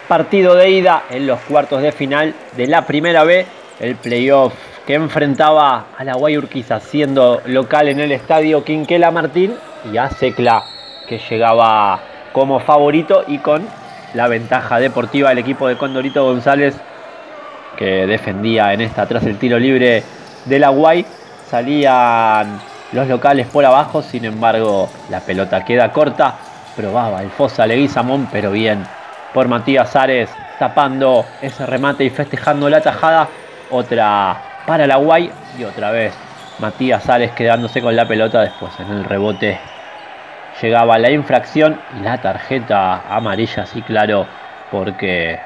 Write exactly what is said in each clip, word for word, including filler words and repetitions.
partido de ida en los cuartos de final de la Primera B, el playoff que enfrentaba a la Guay Urquiza siendo local en el estadio Quinquela Martín y a Secla, que llegaba como favorito y con la ventaja deportiva del equipo de Condorito González, que defendía en esta tras el tiro libre de la Guay. Salían los locales por abajo, sin embargo la pelota queda corta. Probaba el Fosa Leguizamón, pero bien por Matías Ares, tapando ese remate y festejando la tajada. Otra para la Guay y otra vez Matías Ares quedándose con la pelota. Después en el rebote llegaba la infracción y la tarjeta amarilla, sí, claro, porque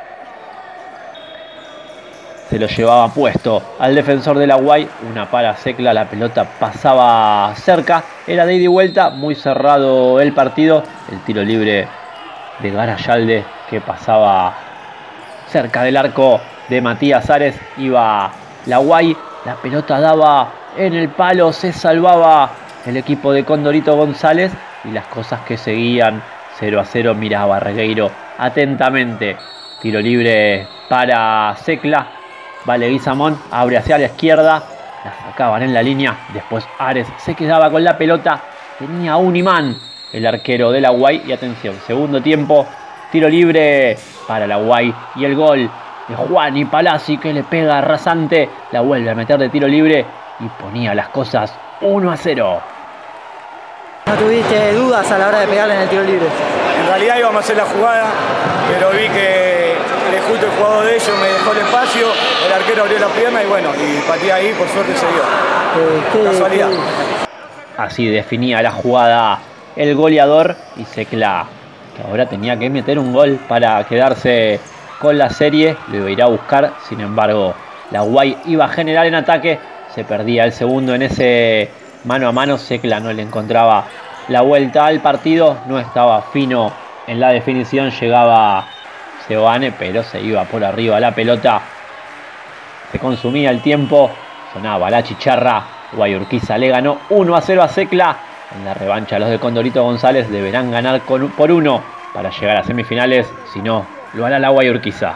se lo llevaba puesto al defensor de la Guay. Una para Secla, la pelota pasaba cerca, era de ida y vuelta, muy cerrado el partido. El tiro libre de Garayalde que pasaba cerca del arco de Matías Ares. Iba la Guay, la pelota daba en el palo, se salvaba el equipo de Condorito González y las cosas que seguían cero a cero. Miraba Regueiro atentamente. Tiro libre para Secla. Va Leguizamón, abre hacia la izquierda, la sacaban en la línea. Después Ares se quedaba con la pelota. Tenía un imán el arquero de la Guay. Y atención, segundo tiempo, tiro libre para la Guay. Y el gol de Juani Palazzi, que le pega rasante. La vuelve a meter de tiro libre y ponía las cosas uno a cero. ¿No tuviste dudas a la hora de pegarle en el tiro libre? En realidad íbamos a hacer la jugada, pero vi que justo el jugador de ellos me dejó el espacio, el arquero abrió la pierna y bueno, y pateé ahí, por suerte se dio. Eh, ¿qué, Casualidad. Qué? Así definía la jugada el goleador y Secla, que ahora tenía que meter un gol para quedarse con la serie. Lo iba a ir a buscar, sin embargo la Guay iba a generar en ataque. Se perdía el segundo en ese mano a mano. Secla no le encontraba la vuelta al partido, no estaba fino en la definición. Llegaba Seoane, pero se iba por arriba la pelota. Se consumía el tiempo, sonaba la chicharra. Guay Urquiza le ganó uno a cero a Secla. En la revancha los de Condorito González deberán ganar con, por uno para llegar a semifinales. Si no, lo hará la Guay Urquiza.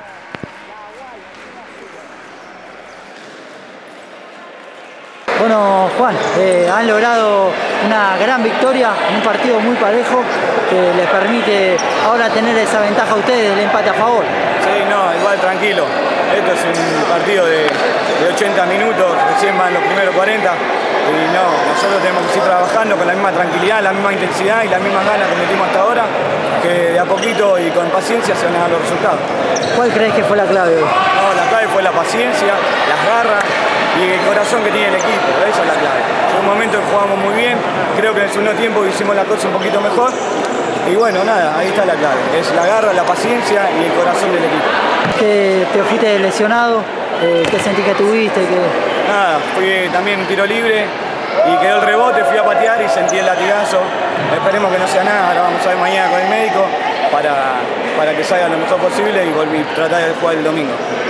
Bueno, Juan, eh, han logrado una gran victoria en un partido muy parejo que les permite ahora tener esa ventaja a ustedes del empate a favor. Sí, no, igual tranquilo. Esto es un partido de, de ochenta minutos, recién van los primeros cuarenta. Y no, nosotros tenemos que seguir trabajando con la misma tranquilidad, la misma intensidad y las mismas ganas que metimos hasta ahora, que de a poquito y con paciencia se van a dar los resultados. ¿Cuál crees que fue la clave hoy? No, la clave fue la paciencia, las garras y el corazón que tiene el equipo, esa es la clave. En un momento jugamos muy bien, creo que en el segundo tiempo hicimos la cosa un poquito mejor. Y bueno, nada, ahí está la clave, es la garra, la paciencia y el corazón del equipo. ¿Qué te fuiste lesionado? Eh, ¿Qué sentí que tuviste? ¿Qué... Nada, fui también un tiro libre y quedó el rebote, fui a patear y sentí el latigazo. Esperemos que no sea nada, ahora vamos a ver mañana con el médico para, para que salga lo mejor posible y volví a tratar de jugar el domingo.